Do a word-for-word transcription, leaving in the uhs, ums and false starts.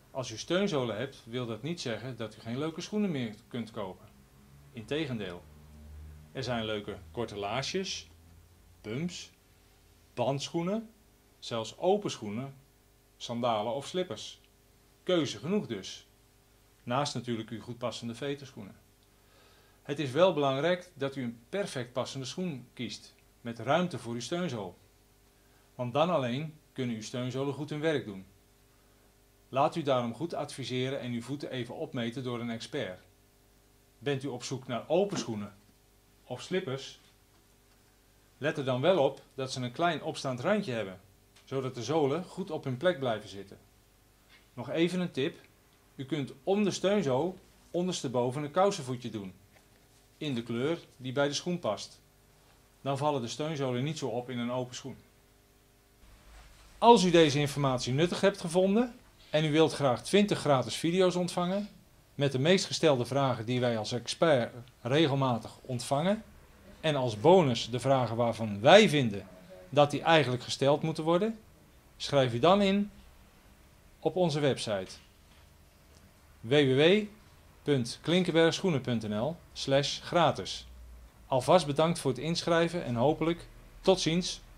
Als u steunzolen hebt, wil dat niet zeggen dat u geen leuke schoenen meer kunt kopen. Integendeel. Er zijn leuke korte laarsjes, pumps, bandschoenen, zelfs open schoenen, sandalen of slippers. Keuze genoeg dus. Naast natuurlijk uw goed passende veterschoenen. Het is wel belangrijk dat u een perfect passende schoen kiest, met ruimte voor uw steunzool. Want dan alleen kunnen uw steunzolen goed hun werk doen. Laat u daarom goed adviseren en uw voeten even opmeten door een expert. Bent u op zoek naar open schoenen of slippers? Let er dan wel op dat ze een klein opstaand randje hebben, zodat de zolen goed op hun plek blijven zitten. Nog even een tip. U kunt om de steunzool ondersteboven een kousenvoetje doen, in de kleur die bij de schoen past. Dan vallen de steunzolen niet zo op in een open schoen. Als u deze informatie nuttig hebt gevonden en u wilt graag twintig gratis video's ontvangen met de meest gestelde vragen die wij als expert regelmatig ontvangen en als bonus de vragen waarvan wij vinden dat die eigenlijk gesteld moeten worden, schrijf u dan in op onze website w w w punt klinkenbergschoenen punt n l slash gratis. Alvast bedankt voor het inschrijven en hopelijk tot ziens.